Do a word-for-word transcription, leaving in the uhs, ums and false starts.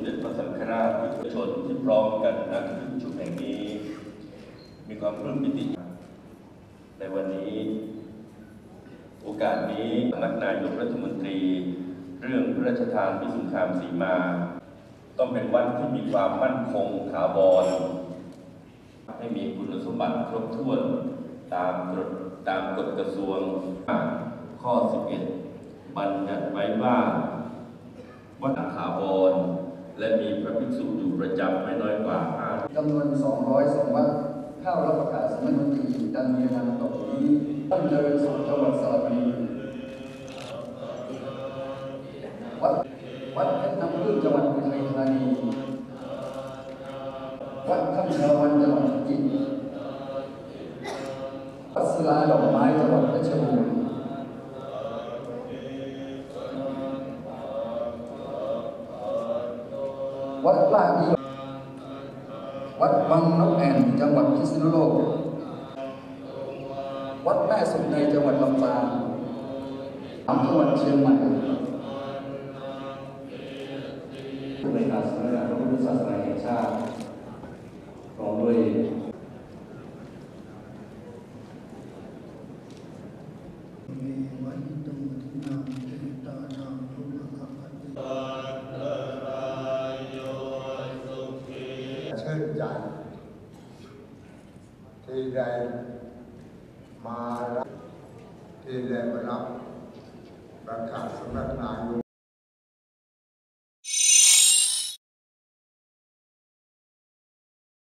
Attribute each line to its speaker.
Speaker 1: ด็จพระสังฆราชประชาชนที่พร้อมกันณที่ประชุมแห่งนี้มีความปลื้มปิติในวันนี้โอกาสนี้สำนักนายกรัฐมนตรีเรื่องพระราชทานวิสุทธิคามสีมาต้องเป็นวัดที่มีความมั่นคงถาวรให้มีคุณสมบัติครบถ้วนตามกฎตามกฎกระทรวงข้อสิบเอ็ดบัญญัติไว้ว่าวัดถาวรและมีพระภิกษุอยู่ประจำไม่น้อยกว่าห้า
Speaker 2: จำนวนสองร้อยสองวัดเข้ารับประกาศสำนักมนตรีดังมีดังต่อไปนี้ต้นเจริญสุขจังหวัดสระบุรีวัดวัดเพชรน้ำพึ่งจังหวัดอุทัยธานีวัดถ้ำชาวันจังหวัดพิจิตรวัดศิลาดอกไม้จังหวัดเพชรบูรณ์วัดลาดนิยมวัดวังนกแอ่นจังหวัดพิษณุโลกวัดแม่สุในจังหวัดลำปางจังหวัดเชียงใหม่ในการสำนักงานพระพุทธศาสนาแห่งชาติพร้อมด้วย
Speaker 3: ชื่นใจที่ได้มารับที่ได้มารับประกาศสำนักนายก